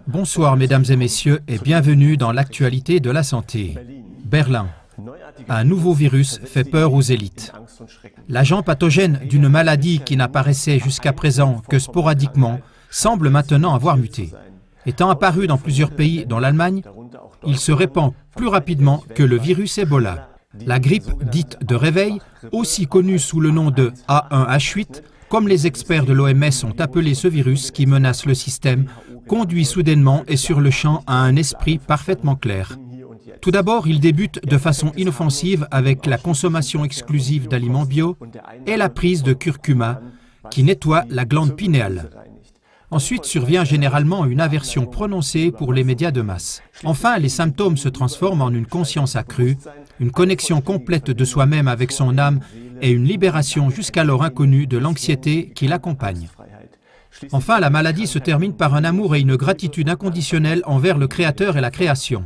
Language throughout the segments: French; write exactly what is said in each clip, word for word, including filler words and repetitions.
Bonsoir mesdames et messieurs et bienvenue dans l'actualité de la santé. Berlin. Un nouveau virus fait peur aux élites. L'agent pathogène d'une maladie qui n'apparaissait jusqu'à présent que sporadiquement semble maintenant avoir muté. Étant apparu dans plusieurs pays, dont l'Allemagne, il se répand plus rapidement que le virus Ebola. La grippe dite de réveil, aussi connue sous le nom de A un H huit, comme les experts de l'O M S ont appelé ce virus qui menace le système, conduit soudainement et sur le champ à un esprit parfaitement clair. Tout d'abord, il débute de façon inoffensive avec la consommation exclusive d'aliments bio et la prise de curcuma qui nettoie la glande pinéale. Ensuite survient généralement une aversion prononcée pour les médias de masse. Enfin, les symptômes se transforment en une conscience accrue, une connexion complète de soi-même avec son âme et une libération jusqu'alors inconnue de l'anxiété qui l'accompagne. Enfin, la maladie se termine par un amour et une gratitude inconditionnelle envers le Créateur et la création.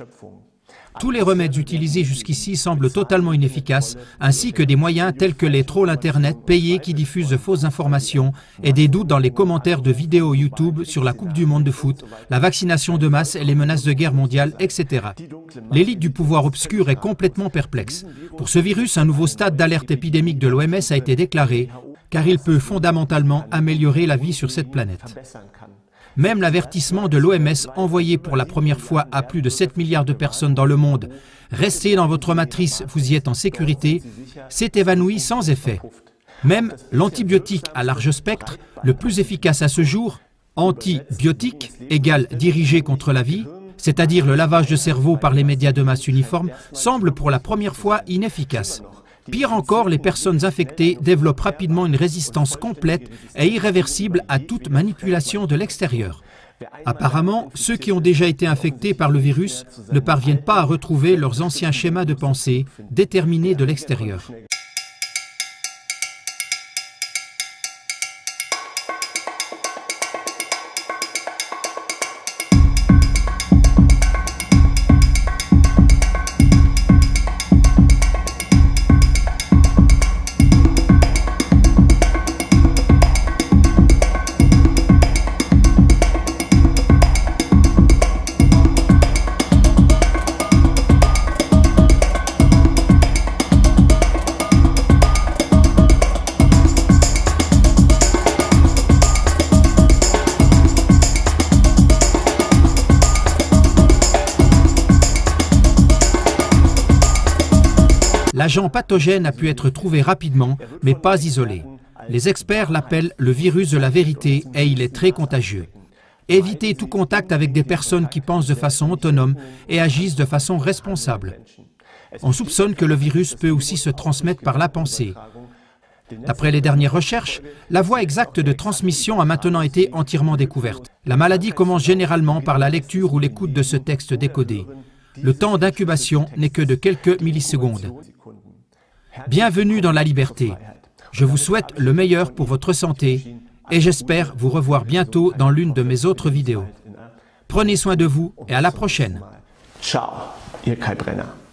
Tous les remèdes utilisés jusqu'ici semblent totalement inefficaces, ainsi que des moyens tels que les trolls Internet payés qui diffusent de fausses informations et des doutes dans les commentaires de vidéos YouTube sur la Coupe du Monde de foot, la vaccination de masse et les menaces de guerre mondiale, et cetera. L'élite du pouvoir obscur est complètement perplexe. Pour ce virus, un nouveau stade d'alerte épidémique de l'O M S a été déclaré, car il peut fondamentalement améliorer la vie sur cette planète. Même l'avertissement de l'O M S envoyé pour la première fois à plus de sept milliards de personnes dans le monde, « Restez dans votre matrice, vous y êtes en sécurité », s'est évanoui sans effet. Même l'antibiotique à large spectre, le plus efficace à ce jour, antibiotique égale dirigé contre la vie, c'est-à-dire le lavage de cerveau par les médias de masse uniformes, semble pour la première fois inefficace. Pire encore, les personnes infectées développent rapidement une résistance complète et irréversible à toute manipulation de l'extérieur. Apparemment, ceux qui ont déjà été infectés par le virus ne parviennent pas à retrouver leurs anciens schémas de pensée déterminés de l'extérieur. L'agent pathogène a pu être trouvé rapidement, mais pas isolé. Les experts l'appellent le virus de la vérité et il est très contagieux. Évitez tout contact avec des personnes qui pensent de façon autonome et agissent de façon responsable. On soupçonne que le virus peut aussi se transmettre par la pensée. D'après les dernières recherches, la voie exacte de transmission a maintenant été entièrement découverte. La maladie commence généralement par la lecture ou l'écoute de ce texte décodé. Le temps d'incubation n'est que de quelques millisecondes. Bienvenue dans la liberté. Je vous souhaite le meilleur pour votre santé et j'espère vous revoir bientôt dans l'une de mes autres vidéos. Prenez soin de vous et à la prochaine. Ciao, Ihr Kai Brenner.